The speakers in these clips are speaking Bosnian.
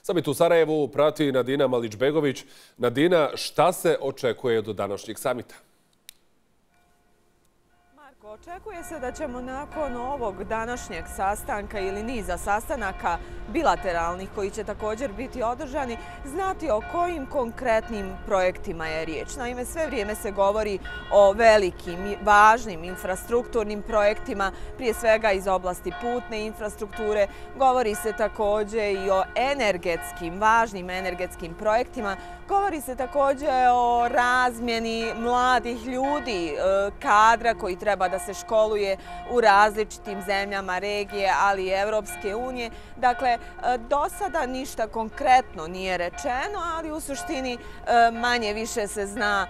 Samit u Sarajevu prati Nadina Malić-Begović. Nadina, šta se očekuje do današnjeg samita? Očekuje se da ćemo nakon ovog današnjeg sastanka ili niza sastanaka bilateralnih koji će također biti održani znati o kojim konkretnim projektima je riječ. Naime, sve vrijeme se govori o velikim, važnim infrastrukturnim projektima, prije svega iz oblasti putne infrastrukture. Govori se također i o važnim energetskim projektima. Govori se također o razmjeni mladih ljudi, kadra koji treba da se školuje u različitim zemljama regije, ali i Evropske unije. Dakle, do sada ništa konkretno nije rečeno, ali u suštini manje više se zna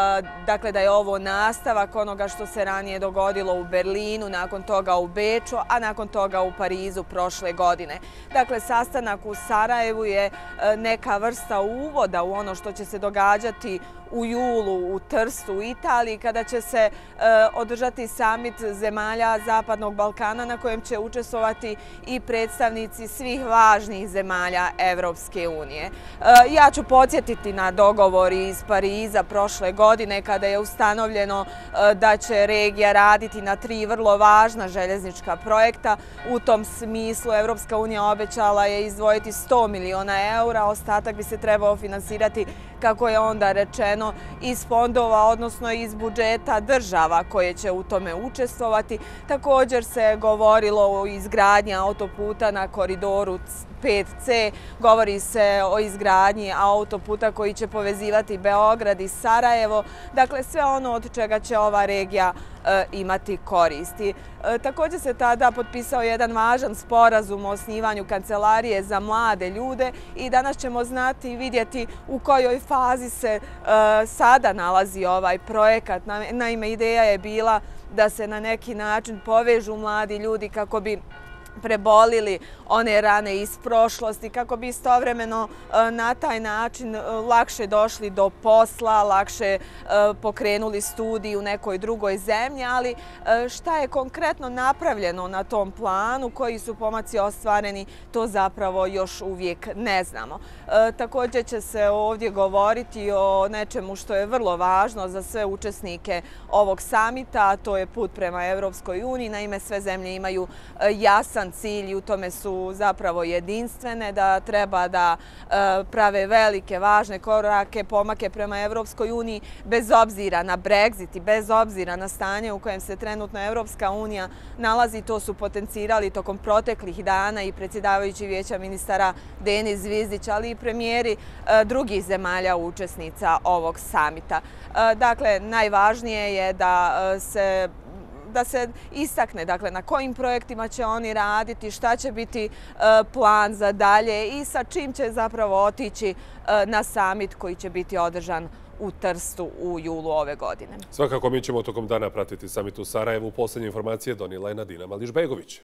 da je ovo nastavak onoga što se ranije dogodilo u Berlinu, nakon toga u Beču, a nakon toga u Parizu prošle godine. Dakle, sastanak u Sarajevu je neka vrsta uvoda u ono što će se događati u julu u Trstu u Italiji, kada će se održati samit zemalja Zapadnog Balkana na kojem će učestvovati i predstavnici svih važnih zemalja Evropske unije. Ja ću podsjetiti na dogovor iz Pariza prošle godine kada je ustanovljeno da će regija raditi na 3 vrlo važna željeznička projekta. U tom smislu Evropska unija obećala je izdvojiti 100 miliona eura, ostatak bi se trebao finansirati, kako je onda rečeno, iz fondova, odnosno iz budžeta država koje će u tome učestvovati. Također se govorilo o izgradnji autoputa na koridoru 5C, govori se o izgradnji autoputa koji će povezivati Beograd i Sarajevo. Dakle, sve ono od čega će ova regija imati koristi. Također se tada potpisao jedan važan sporazum o osnivanju kancelarije za mlade ljude i danas ćemo znati i vidjeti u kojoj fazi se sada nalazi ovaj projekat. Naime, ideja je bila da se na neki način povežu mladi ljudi kako bi prebolili one rane iz prošlosti, kako bi istovremeno na taj način lakše došli do posla, lakše pokrenuli studij u nekoj drugoj zemlji, ali šta je konkretno napravljeno na tom planu, koji su pomaci ostvareni, to zapravo još uvijek ne znamo. Također će se ovdje govoriti o nečemu što je vrlo važno za sve učesnike ovog samita, a to je put prema Evropskoj uniji. Naime, sve zemlje imaju jasan cilj i u tome su zapravo jedinstvene, da treba da prave velike, važne korake, pomake prema Evropskoj uniji, bez obzira na Brexit i bez obzira na stanje u kojem se trenutno Evropska unija nalazi. To su potencirali tokom proteklih dana i predsjedavajući Vijeća ministara Denis Zvizdić, ali i premijeri drugih zemalja učesnica ovog samita. Dakle, najvažnije je da se istakne na kojim projektima će oni raditi, šta će biti plan za dalje i sa čim će zapravo otići na samit koji će biti održan u Trstu u julu ove godine. Svakako mi ćemo tokom dana pratiti samit u Sarajevu. Posljednje informacije donijela je Nadina Malić-Begović.